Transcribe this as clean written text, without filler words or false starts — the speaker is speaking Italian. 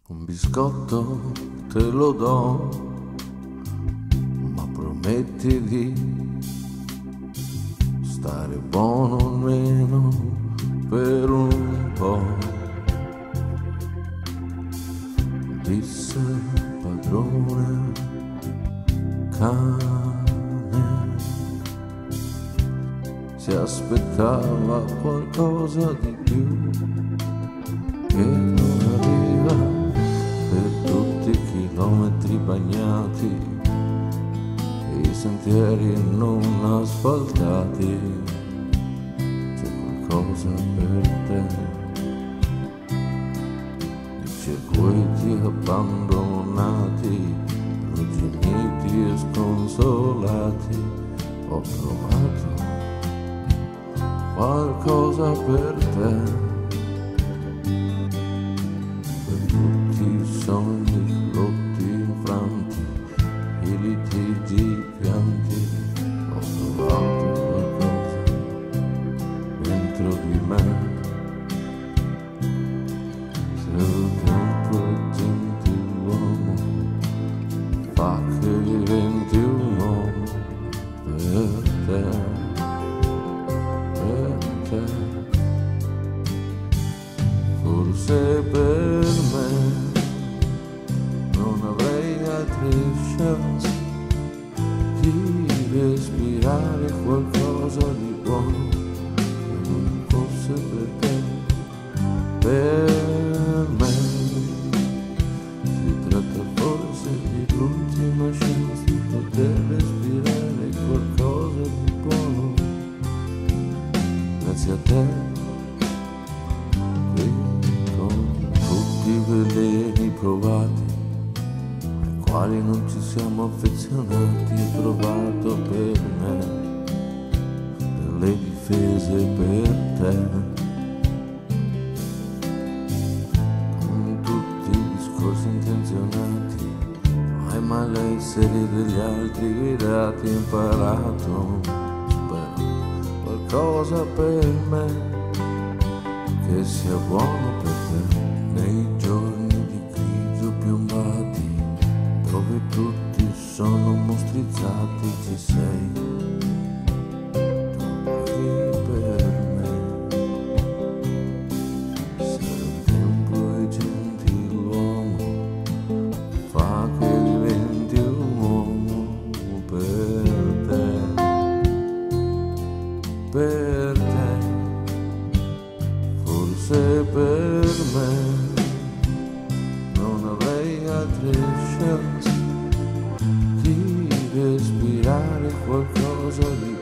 Un biscotto te lo do, ma prometti di stare buono almeno per un po', disse il padrone cane. Si aspettava qualcosa di più che non arriva. Per tutti i chilometri bagnati e i sentieri non asfaltati, c'è qualcosa per te. I circuiti abbandonati, arrugginiti e sconsolati, ho trovato qualcosa per te. Sogni rotti, infranti, i litigi pianti, ho trovato qualcosa dentro di me. Se il tempo è gentiluomo, fa che diventi un uomo per te, per te. Forse per me non avrei altre chance di respirare qualcosa di buono che non fosse per te. Per me si tratta forse di l'ultima chance di poter respirare qualcosa di buono grazie a te. Qui con tutti i veleni provati ai quali non ci siamo affezionati, ho trovato per me delle difese per te. Con tutti i discorsi intenzionati, ai malesseri degli altri guidati, ho imparato, spero, qualcosa per me che sia buono per te. Nei giorni di grigio piombati, dove tutti sono mostrizzati, ci sei tu qui per me. Se il tempo è gentiluomo, fa che diventi un uomo per te, per te. Forse per me non avrei altre chance di respirare qualcosa di